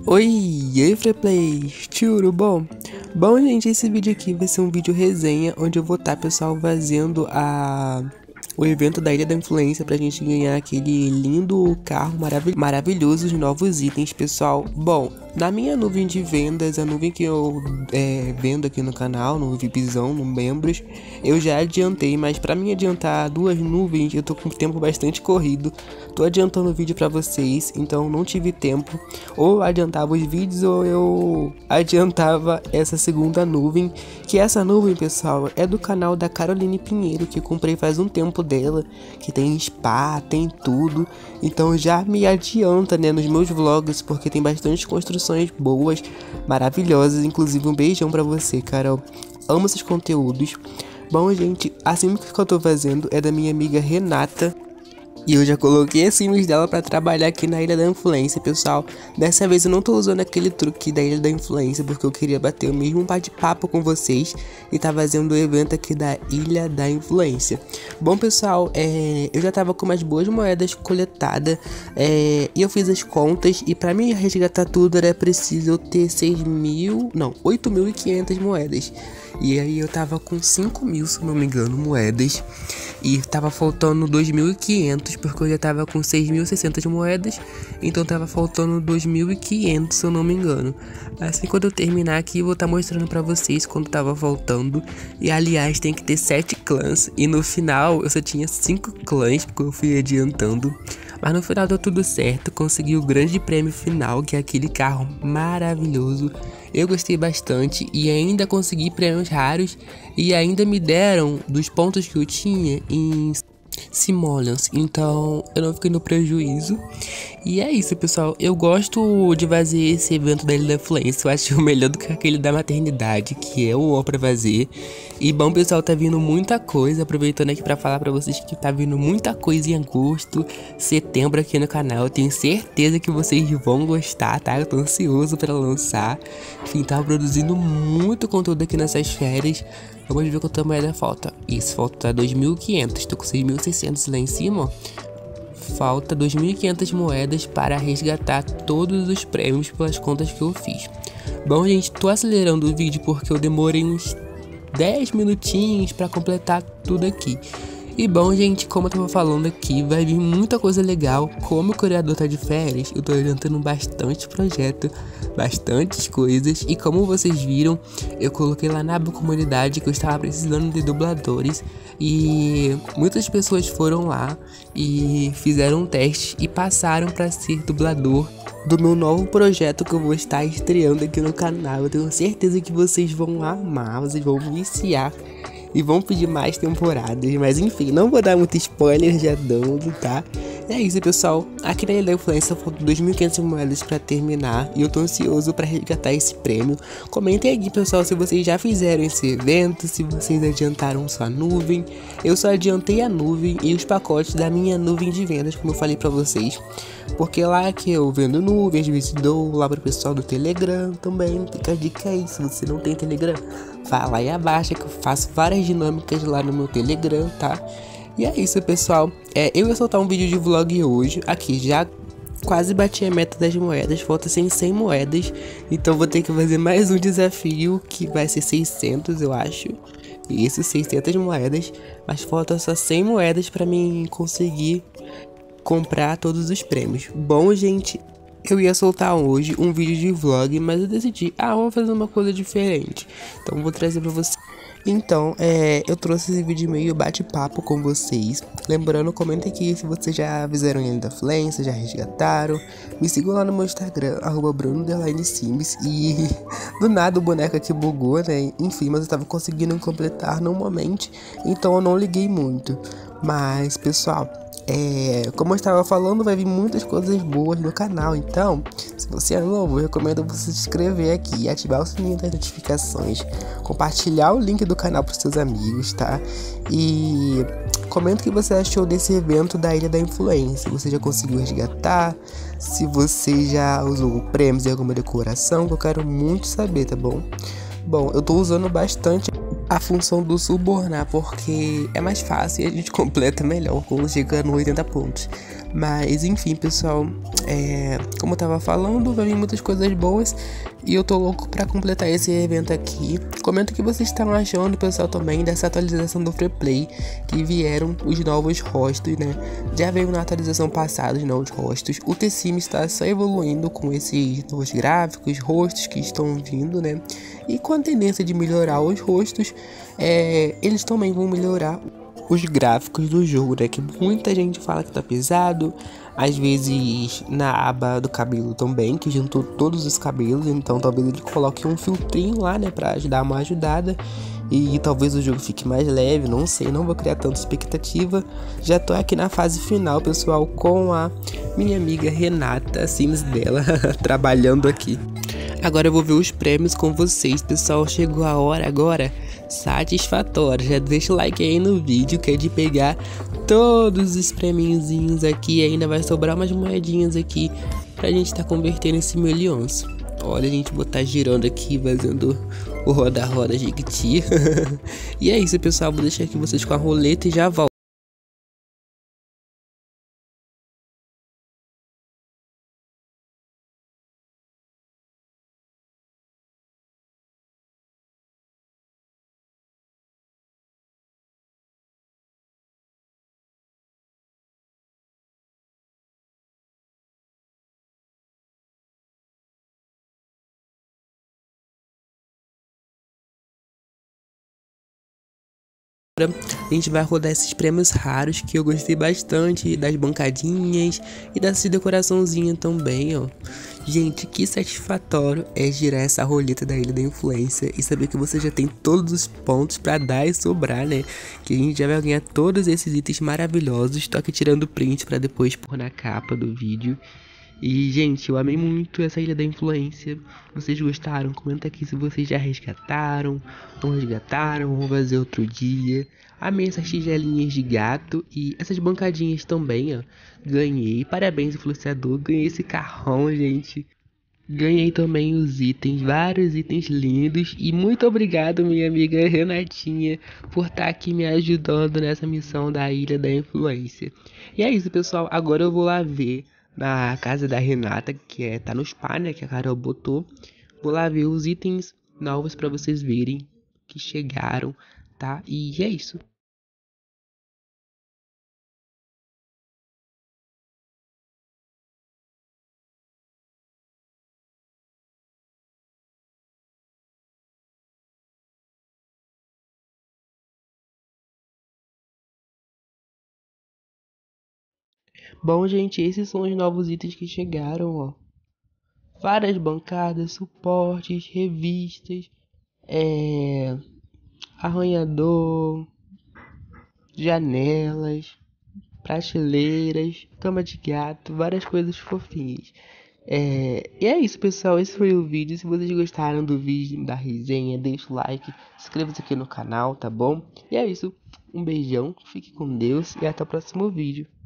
Oi, e aí, Freeplay, tudo bom? Bom, gente, esse vídeo aqui vai ser um vídeo resenha, onde eu vou estar, pessoal, fazendo o evento da Ilha da Influência pra gente ganhar aquele lindo carro maravilhoso, os novos itens, pessoal. Bom, na minha nuvem de vendas, a nuvem que eu vendo aqui no canal, no VIPzão, no Membros, eu já adiantei, mas pra mim adiantar duas nuvens, eu tô com o tempo bastante corrido. Tô adiantando o vídeo pra vocês, então não tive tempo. Ou adiantava os vídeos, ou eu adiantava essa segunda nuvem. Que essa nuvem, pessoal, é do canal da Caroline Pinheiro, que eu comprei faz um tempo dela, que tem spa, tem tudo. Então já me adianta, né, nos meus vlogs, porque tem bastante construções boas, maravilhosas. Inclusive um beijão pra você, Carol. Amo esses conteúdos. Bom, gente, a sim que eu tô fazendo é da minha amiga Renata. E eu já coloquei as sims dela pra trabalhar aqui na Ilha da Influência, pessoal. Dessa vez eu não tô usando aquele truque da Ilha da Influência, porque eu queria bater o mesmo bate-papo com vocês e tá fazendo o evento aqui da Ilha da Influência. Bom, pessoal, eu já tava com umas boas moedas coletadas, e eu fiz as contas, e pra mim resgatar tudo era preciso eu ter 8.500 moedas. E aí eu tava com 5.000, se não me engano, moedas. E tava faltando 2.500, porque eu já tava com 6.600 moedas. Então tava faltando 2.500, se eu não me engano. Assim, quando eu terminar aqui, eu vou estar mostrando pra vocês quanto tava faltando. E aliás, tem que ter 7 clãs. E no final, eu só tinha 5 clãs, porque eu fui adiantando. Mas no final deu tudo certo, consegui o grande prêmio final, que é aquele carro maravilhoso. Eu gostei bastante e ainda consegui prêmios raros e ainda me deram dos pontos que eu tinha em simoleons, então eu não fiquei no prejuízo. E é isso, pessoal, eu gosto de fazer esse evento da Ilha da Influência, eu acho melhor do que aquele da maternidade, que é o ó pra fazer. E bom, pessoal, tá vindo muita coisa, aproveitando aqui pra falar pra vocês que tá vindo muita coisa em agosto, setembro aqui no canal. Eu tenho certeza que vocês vão gostar, tá? Eu tô ansioso pra lançar. Enfim, tá produzindo muito conteúdo aqui nessas férias. Vamos ver quanta moeda falta. Isso, falta 2.500, tô com 6.600 lá em cima, ó. Falta 2.500 moedas para resgatar todos os prêmios pelas contas que eu fiz. Bom, gente, tô acelerando o vídeo porque eu demorei uns 10 minutinhos para completar tudo aqui. E bom, gente, como eu tava falando aqui, vai vir muita coisa legal. Como o criador tá de férias, eu tô adiantando bastante projeto, bastantes coisas. E como vocês viram, eu coloquei lá na aba comunidade que eu estava precisando de dubladores. E muitas pessoas foram lá e fizeram um teste e passaram para ser dublador do meu novo projeto que eu vou estar estreando aqui no canal. Eu tenho certeza que vocês vão amar, vocês vão viciar e vão pedir mais temporadas. Mas enfim, não vou dar muito spoiler já dando, tá? É isso, pessoal. Aqui na Ilha da Influência faltam 2.500 moedas pra terminar. E eu tô ansioso pra resgatar esse prêmio. Comentem aqui, pessoal, se vocês já fizeram esse evento, se vocês adiantaram sua nuvem. Eu só adiantei a nuvem e os pacotes da minha nuvem de vendas, como eu falei pra vocês. Porque lá que eu vendo nuvens, às vezes dou lá pro pessoal do Telegram também. Fica a dica aí, se você não tem Telegram, vai lá e abaixa que eu faço várias dinâmicas lá no meu Telegram, tá? E é isso, pessoal. Eu ia soltar um vídeo de vlog hoje. Aqui, já quase bati a meta das moedas. Falta 100 moedas. Então vou ter que fazer mais um desafio, que vai ser 600, eu acho. Isso, 600 moedas. Mas falta só 100 moedas pra mim conseguir comprar todos os prêmios. Bom, gente, eu ia soltar hoje um vídeo de vlog, mas eu decidi, vamos fazer uma coisa diferente. Então vou trazer pra vocês. Então, eu trouxe esse vídeo meio bate-papo com vocês. Lembrando, comenta aqui se vocês já fizeram Ilha da Influência, já resgataram. Me sigam lá no meu Instagram, @bruno_sims. E do nada o boneco aqui bugou, né? Enfim, mas eu tava conseguindo completar normalmente, então eu não liguei muito. Mas, pessoal, como eu estava falando, vai vir muitas coisas boas no canal. Então, se você é novo, eu recomendo você se inscrever aqui, ativar o sininho das notificações, compartilhar o link do canal para os seus amigos, tá? E comenta o que você achou desse evento da Ilha da Influência. Se você já conseguiu resgatar, se você já usou prêmios em alguma decoração, que eu quero muito saber, tá bom? Bom, eu tô usando bastante a função do subornar, porque é mais fácil e a gente completa melhor quando chega no 80 pontos. Mas enfim, pessoal, como eu tava falando, vai vir muitas coisas boas e eu tô louco pra completar esse evento aqui. Comenta o que vocês estão achando, pessoal, também dessa atualização do Free Play, que vieram os novos rostos, né? Já veio na atualização passada os novos rostos. O The-Sims está só evoluindo com esses novos gráficos, rostos que estão vindo, né? E com a tendência de melhorar os rostos, eles também vão melhorar os gráficos do jogo, né? Que muita gente fala que tá pesado. Às vezes na aba do cabelo também, que juntou todos os cabelos. Então talvez ele coloque um filtrinho lá, né? Pra dar uma ajudada. E talvez o jogo fique mais leve, não sei, não vou criar tanta expectativa. Já tô aqui na fase final, pessoal, com a minha amiga Renata, Sims dela, trabalhando aqui. Agora eu vou ver os prêmios com vocês, pessoal. Chegou a hora agora satisfatória. Já deixa o like aí no vídeo, que é de pegar todos os prêmiozinhos aqui. E ainda vai sobrar umas moedinhas aqui pra gente tá convertendo esse milhões. Olha, a gente botar girando aqui, fazendo o roda-roda Jequiti. E é isso, pessoal. Vou deixar aqui vocês com a roleta e já volto. A gente vai rodar esses prêmios raros que eu gostei bastante, das bancadinhas e dessa decoraçãozinha também, ó. Gente, que satisfatório é girar essa roleta da Ilha da Influência e saber que você já tem todos os pontos pra dar e sobrar, né? Que a gente já vai ganhar todos esses itens maravilhosos. Tô aqui tirando print pra depois pôr na capa do vídeo. E, gente, eu amei muito essa Ilha da Influência. Vocês gostaram? Comenta aqui se vocês já resgataram, não resgataram, vou fazer outro dia. Amei essas tigelinhas de gato e essas bancadinhas também, ó. Ganhei, parabéns, influenciador. Ganhei esse carrão, gente. Ganhei também os itens, vários itens lindos. E muito obrigado, minha amiga Renatinha, por estar aqui me ajudando nessa missão da Ilha da Influência. E é isso, pessoal. Agora eu vou lá ver na casa da Renata, que tá no spa, né, que a Carol botou. Vou lá ver os itens novos pra vocês verem que chegaram, tá? E é isso. Bom, gente, esses são os novos itens que chegaram, ó. Várias bancadas, suportes, revistas, arranhador, janelas, prateleiras, cama de gato, várias coisas fofinhas. E é isso, pessoal. Esse foi o vídeo. Se vocês gostaram do vídeo, da resenha, deixa o like, inscreva-se aqui no canal, tá bom? E é isso. Um beijão, fique com Deus e até o próximo vídeo.